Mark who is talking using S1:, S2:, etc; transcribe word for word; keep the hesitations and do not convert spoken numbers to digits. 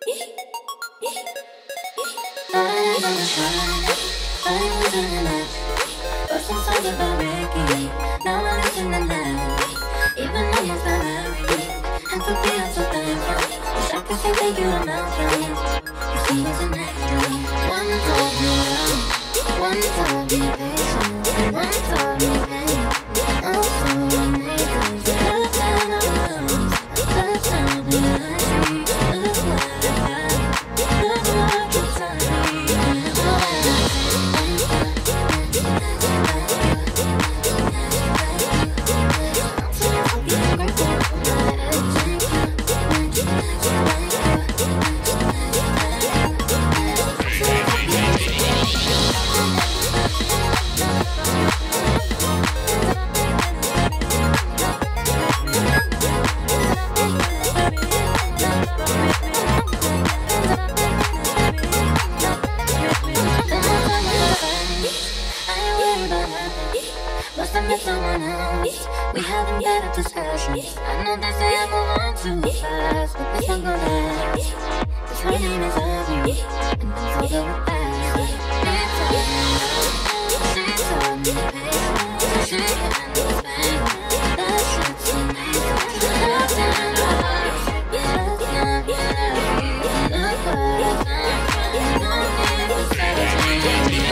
S1: Eyes on the shine, I'm losing the night. Wrote some songs about Ricky, now I'm losing the night. Even though you're not married, and for being so thankful. Wish I could say thank you a million. You see, it's an angel. One told me love, one told me patience, and one told me pain. I'm so amazing. Good time I lose, good time that I see. Look what I got, look what you taught me. I'm grateful for my everything. Must have met someone else. We haven't had a discussion. I know they say I move on too fast, but this ain't gonna last. 'Cause her name is Abby, and I'm so good with that. She told me patience, she handles pain. That shit's amazing. That's not love, that's not reality. Look what I found, you don't need to say me.